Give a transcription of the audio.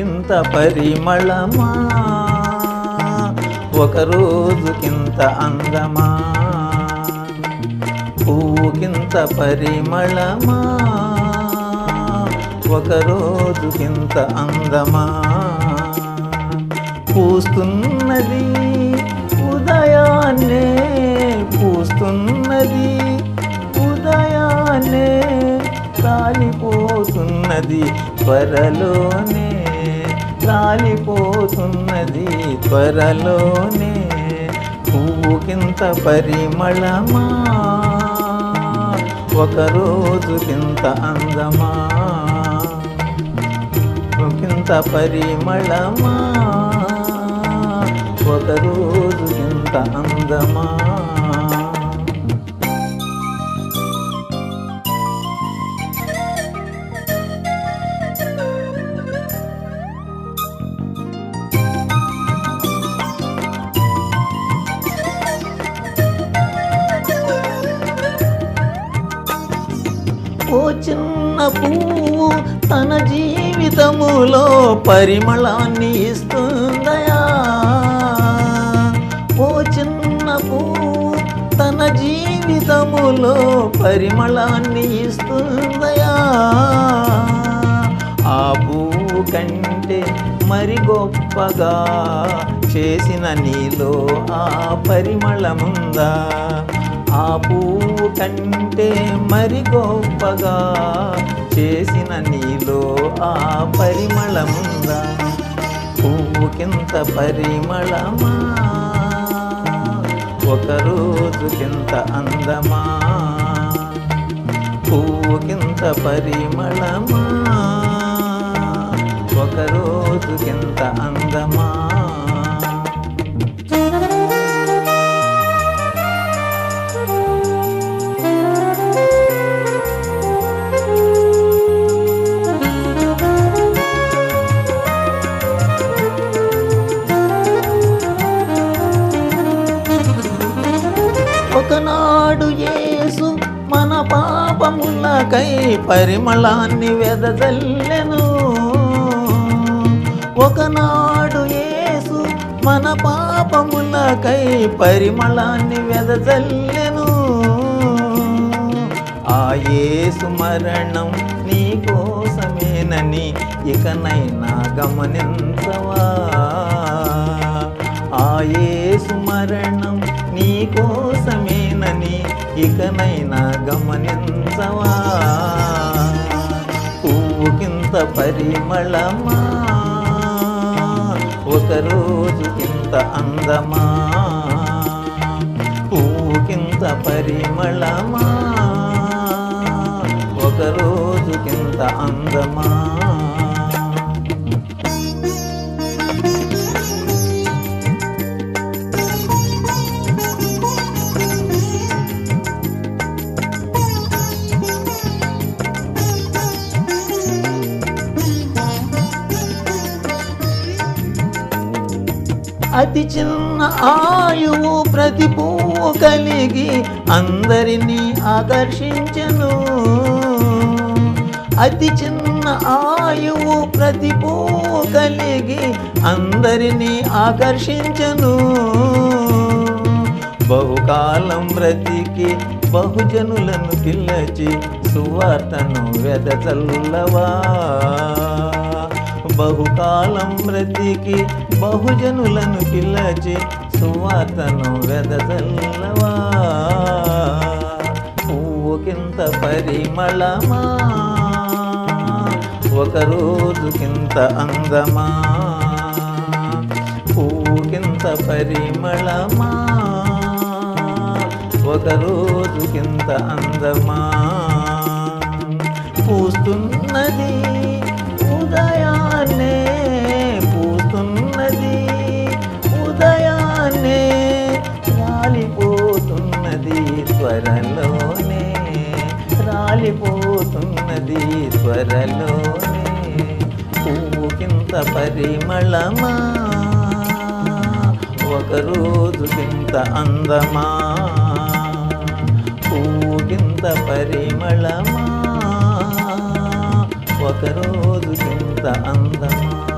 పువ్వుకింత పరిమళమా, ఒక రోజుకింత అందమా. పువ్వుకింత పరిమళమా, ఒక రోజుకింత అందమా. పూస్తున్నది ఉదయాన్నే, పూస్తున్నది ఉదయాన్నే, రాలిపోతున్నది త్వరలోనే, రాలిపోతున్నది త్వరలోనే. పువ్వుకింత పరిమళమా, ఒక రోజుకింత అందమా. పువ్వుకింత పరిమళమా, ఒక రోజుకింత అందమా. ఓ చిన్న పువ్వు తన జీవితములో పరిమళాన్ని ఇస్తుందయా. ఓ చిన్న పువ్వు తన జీవితములో పరిమళాన్ని ఇస్తుందయా. ఆ పువ్వు కంటే మరి గొప్పగా చేసిన నీలో ఆ పరిమళముందా. ఆ పువ్వు కంటే మరి గొప్పగా చేసిన నీలో ఆ పరిమళముందా. పువ్వుకింత పరిమళమా, ఒక రోజుకింత అందమా. పువ్వుకింత పరిమళమా, ఒక రోజుకింత అందమా. ఒకనాడు యేసు మన పాపములకై పరిమళాన్ని వెదజల్లెను. ఒకనాడు యేసు మన పాపములకై పరిమళాన్ని వెదజల్లెను. ఆ యేసు మరణం నీ కోసమేనని ఇకనైనా గమనించవా. ఆ యేసు మరణం నీ కోసమేనని ఇకనైనా గమనించవా. పువ్వుకింత పరిమళమా, ఒక రోజుకింత అందమా. పువ్వుకింత పరిమళమా, ఒక రోజుకింత అందమా. అతి చిన్న ఆయువు ప్రతి పువ్వు కలిగి అందరినీ ఆకర్షించెను. అతి చిన్న ఆయువు ప్రతి పువ్వు కలిగి అందరినీ ఆకర్షించెను. బహుకాలం బ్రతికి బహుజనులను పిలిచి సువార్తను వెదజల్లవా. బహుకాలం బ్రతికి బహుజనులను పిలిచి సువార్తను వెదజల్లవా. పువ్వుకింత పరిమళమా, ఒక రోజుకింత అందమా. పువ్వుకింత పరిమళమా, ఒక రోజుకింత అందమా. పూస్తున్నది ఉదయాన్నే, పూస్తున్నది ఉదయాన్నే, రాలిపోతున్నది త్వరలోనే, రాలిపోతున్నది త్వరలోనే. పువ్వుకింత పరిమళమా, ఒక రోజుకింత అందమా. పువ్వుకింత పరిమళమా, ఒక రోజుకింత అందమా.